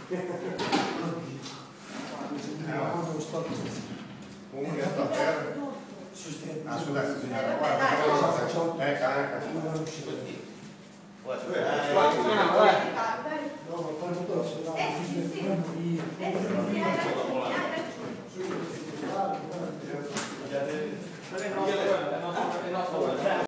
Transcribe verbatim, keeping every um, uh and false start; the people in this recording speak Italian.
Comunque sto per... Ah, scusate signora, guarda, facciamo... Eh, carica.